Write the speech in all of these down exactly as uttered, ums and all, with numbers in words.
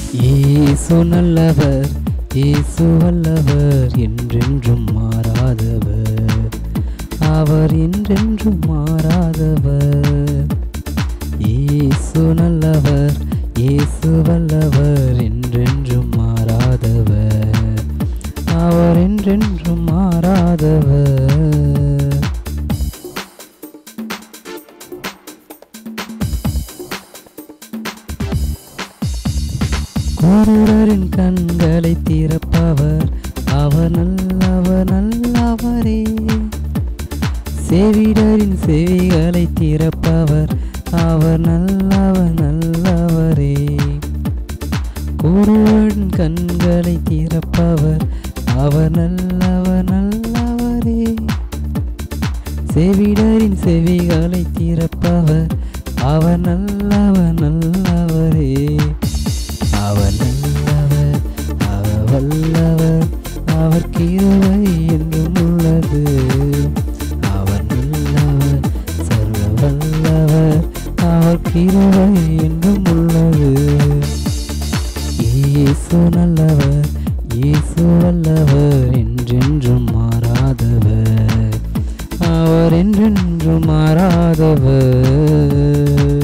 இயேசு நல்லவர், இயேசு வல்லவர், என்றென்றும் மாறாதவர். அவர் என்றென்றும் மாறாதவர். இயேசு நல்லவர், இயேசு வல்லவர், என்றென்றும் மாறாதவர். அவர் என்றென்றும் மாறாதவர். குருடரின் கண்களை திறப்பவர், அவர் நல்லவர் நல்லவரே. செவிடரின் செவிகளை திறப்பவர், அவர் நல்லவர் நல்லவரே. குருடரின் கண்களை திறப்பவர், அவர் நல்லவர் நல்லவரே. செவிடரின் செவிகளை திறப்பவர், அவர் நல்லவர் நல்லவரே. அவர் நல்லவர், அவர் வல்லவர், அவர் கிருபை என்றும் உள்ளது. அவர் நல்லவர், சர்வ வல்லவர், அவர் கிருபை என்றும் உள்ளது. இயேசு நல்லவர், இயேசு வல்லவர், என்றென்றும் மாறாதவர். அவர் என்றென்றும் மாறாதவர்.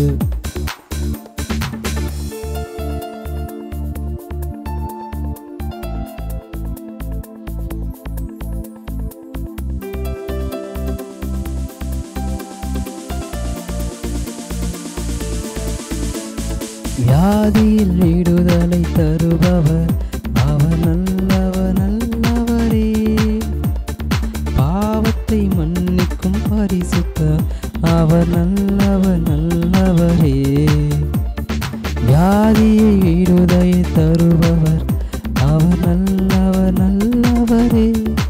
வியாதியில் விடுதலை தருபவர், அவர் நல்லவர் நல்லவரே. பாவத்தை மன்னிக்கும் பரிசுத்தர், அவர் நல்லவர் நல்லவரே. வியாதியை விடுதலை தருபவர், அவர் நல்லவர் நல்லவரே.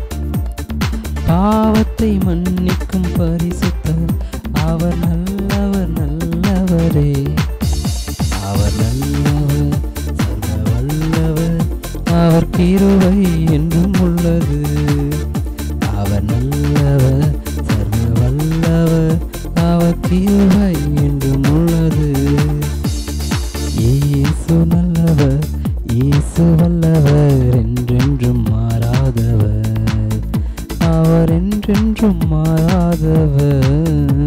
பாவத்தை மன்னிக்கும் பரிசுத்தர், அவர் நல்லவர் நல்லவரே. அவர் நல்லவர், சர்வ வல்லவர், அவர் கிருபை என்றும் உள்ளது. அவர் நல்லவர், சர்வ வல்லவர், அவர் கிருபை என்றும் உள்ளது. இயேசு நல்லவர், இயேசு வல்லவர், என்றென்றும் மாறாதவர். அவர் என்றென்றும் மாறாதவர்.